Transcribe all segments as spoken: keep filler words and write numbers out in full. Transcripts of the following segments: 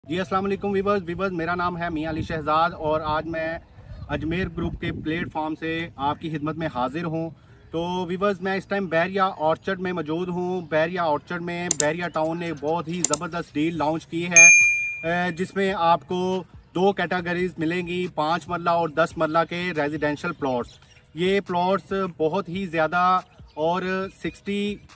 जी अस्सलाम वालेकुम viewers viewers मेरा नाम है मियां अली शहजाद और आज मैं अजमेर ग्रुप के प्लेटफॉर्म से आपकी खिदमत में हाजिर हूं। तो वीवर्स मैं इस टाइम बैरिया ऑर्चर्ड में मौजूद हूं। बैरिया ऑर्चर्ड में बैरिया टाउन ने बहुत ही ज़बरदस्त डील लॉन्च की है जिसमें आपको दो कैटेगरीज मिलेंगी, पाँच मरला और दस मरला के रेजिडेंशल प्लॉट्स। ये प्लॉट्स बहुत ही ज़्यादा और सिक्सटी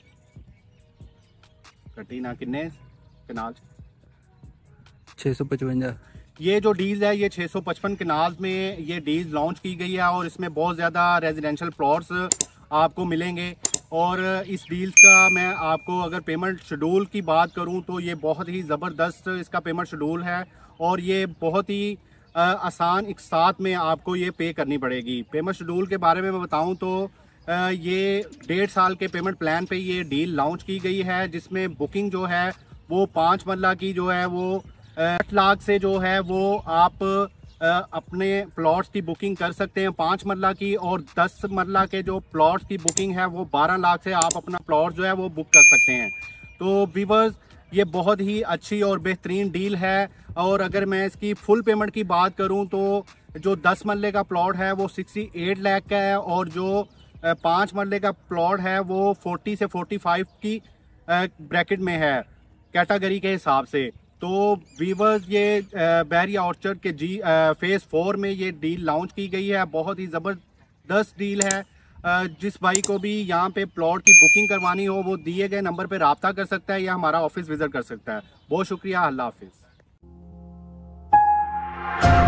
कटीना किन्ने कनाल छः सौ पचवंजा ये जो डील है ये छः सौ पचपन कनाल में ये डील लॉन्च की गई है और इसमें बहुत ज़्यादा रेजिडेंशियल प्लॉट्स आपको मिलेंगे। और इस डील का मैं आपको अगर पेमेंट शेड्यूल की बात करूं तो ये बहुत ही ज़बरदस्त इसका पेमेंट शेड्यूल है और ये बहुत ही आसान एक साथ में आपको ये पे करनी पड़ेगी। पेमेंट शेड्यूल के बारे में मैं बताऊं तो ये डेढ़ साल के पेमेंट प्लान पे ये डील लॉन्च की गई है जिसमें बुकिंग जो है वो पाँच मरला की जो है वो आठ लाख से जो है वो आप अपने प्लॉट्स की बुकिंग कर सकते हैं पाँच मरला की, और दस मरला के जो प्लॉट्स की बुकिंग है वो बारह लाख से आप अपना प्लॉट जो है वो बुक कर सकते हैं। तो व्यूअर्स ये बहुत ही अच्छी और बेहतरीन डील है। और अगर मैं इसकी फुल पेमेंट की बात करूं तो जो दस मरले का प्लॉट है वो सिक्सटी एट लाख का है और जो पाँच मरले का प्लॉट है वो फोर्टी से फोर्टी फाइव की ब्रैकेट में है कैटेगरी के हिसाब से। तो वीवर्स ये बैरिया ऑर्चर्ड के जी फेज़ फोर में ये डील लॉन्च की गई है। बहुत ही ज़बरदस्त डील है। जिस भाई को भी यहाँ पे प्लॉट की बुकिंग करवानी हो वो दिए गए नंबर पे रब्ता कर सकता है या हमारा ऑफिस विजिट कर सकता है। बहुत शुक्रिया, अल्लाह हाफिज़।